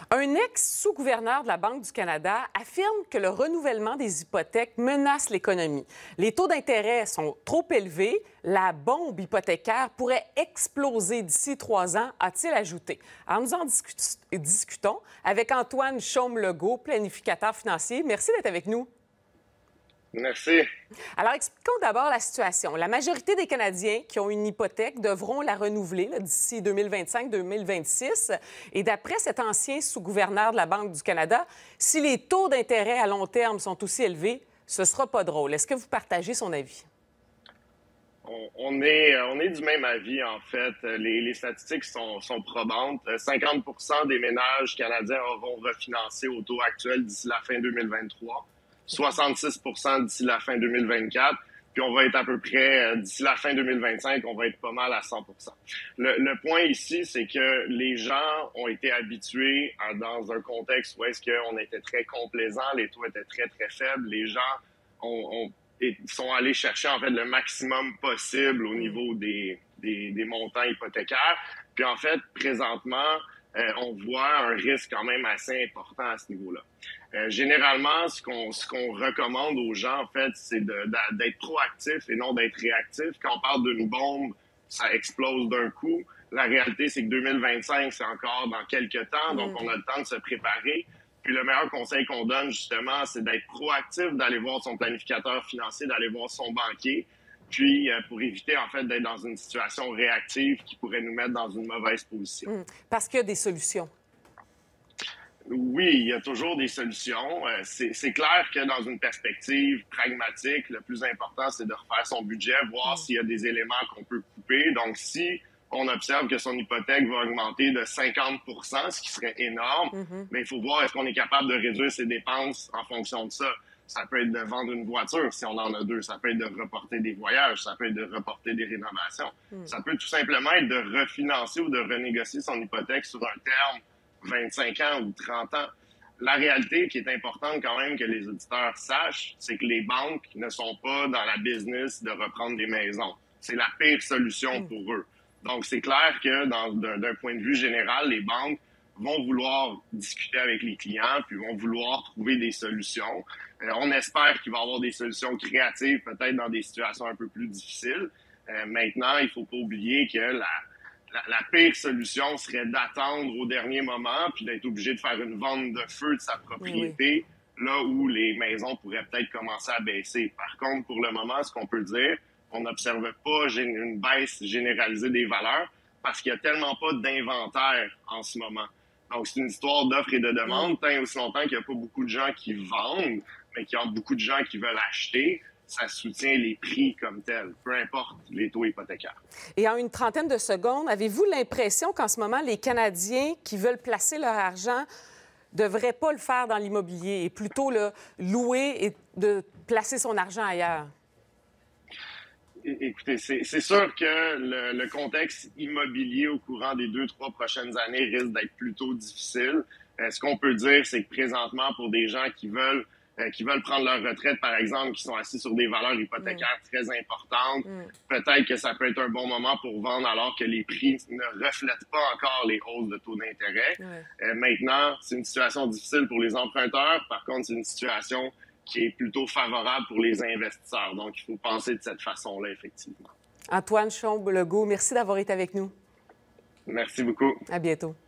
Un ex-sous-gouverneur de la Banque du Canada affirme que le renouvellement des hypothèques menace l'économie. Les taux d'intérêt sont trop élevés, la bombe hypothécaire pourrait exploser d'ici 3 ans, a-t-il ajouté. Alors, nous en discutons avec Antoine Chaume-Legault, planificateur financier. Merci d'être avec nous. Merci. Alors, expliquons d'abord la situation. La majorité des Canadiens qui ont une hypothèque devront la renouveler d'ici 2025-2026. Et d'après cet ancien sous-gouverneur de la Banque du Canada, si les taux d'intérêt à long terme sont aussi élevés, ce ne sera pas drôle. Est-ce que vous partagez son avis? On est du même avis, en fait. Les statistiques sont probantes. 50 des ménages canadiens auront refinancé au taux actuel d'ici la fin 2023. 66 d'ici la fin 2024, puis on va être à peu près, d'ici la fin 2025, on va être pas mal à 100 Le point ici, c'est que les gens ont été habitués dans un contexte où est-ce qu'on était très complaisant, les taux étaient très, très faibles, les gens sont allés chercher en fait le maximum possible au niveau des montants hypothécaires. Puis en fait, présentement, on voit un risque quand même assez important à ce niveau-là. Généralement, ce qu'on recommande aux gens, en fait, c'est d'être proactif et non d'être réactif. Quand on parle d'une bombe, ça explose d'un coup. La réalité, c'est que 2025, c'est encore dans quelques temps, donc on a le temps de se préparer. Puis le meilleur conseil qu'on donne, justement, c'est d'être proactif, d'aller voir son planificateur financier, d'aller voir son banquier, puis pour éviter, en fait, d'être dans une situation réactive qui pourrait nous mettre dans une mauvaise position. Parce qu'il y a des solutions. Oui, il y a toujours des solutions. C'est clair que dans une perspective pragmatique, le plus important, c'est de refaire son budget, voir s'il y a des éléments qu'on peut couper. Donc, si on observe que son hypothèque va augmenter de 50 ce qui serait énorme, mais il faut voir est-ce qu'on est capable de réduire ses dépenses en fonction de ça. Ça peut être de vendre une voiture si on en a deux. Ça peut être de reporter des voyages. Ça peut être de reporter des rénovations. Ça peut tout simplement être de refinancer ou de renégocier son hypothèque sur un terme 25 ans ou 30 ans. La réalité qui est importante quand même que les auditeurs sachent, c'est que les banques ne sont pas dans la business de reprendre des maisons. C'est la pire solution pour eux. Donc, c'est clair que d'un point de vue général, les banques vont vouloir discuter avec les clients, puis vont vouloir trouver des solutions. On espère qu'il va y avoir des solutions créatives, peut-être dans des situations un peu plus difficiles. Maintenant, il faut pas oublier que la pire solution serait d'attendre au dernier moment puis d'être obligé de faire une vente de feu de sa propriété, là où les maisons pourraient peut-être commencer à baisser. Par contre, pour le moment, ce qu'on peut dire, on n'observe pas une baisse généralisée des valeurs parce qu'il n'y a tellement pas d'inventaire en ce moment. Donc, c'est une histoire d'offre et de demande. Tant et aussi longtemps qu'il n'y a pas beaucoup de gens qui vendent, mais qu'il y a beaucoup de gens qui veulent acheter, ça soutient les prix comme tels, peu importe les taux hypothécaires. Et en une trentaine de secondes, avez-vous l'impression qu'en ce moment, les Canadiens qui veulent placer leur argent ne devraient pas le faire dans l'immobilier et plutôt le louer et de placer son argent ailleurs? Écoutez, c'est sûr que le contexte immobilier au courant des 2-3 prochaines années risque d'être plutôt difficile. Ce qu'on peut dire, c'est que présentement, pour des gens qui veulent prendre leur retraite, par exemple, qui sont assis sur des valeurs hypothécaires très importantes, peut-être que ça peut être un bon moment pour vendre alors que les prix ne reflètent pas encore les hausses de taux d'intérêt. Maintenant, c'est une situation difficile pour les emprunteurs. Par contre, c'est une situation qui est plutôt favorable pour les investisseurs. Donc, il faut penser de cette façon-là, effectivement. Antoine Chaume-Legault, merci d'avoir été avec nous. Merci beaucoup. À bientôt.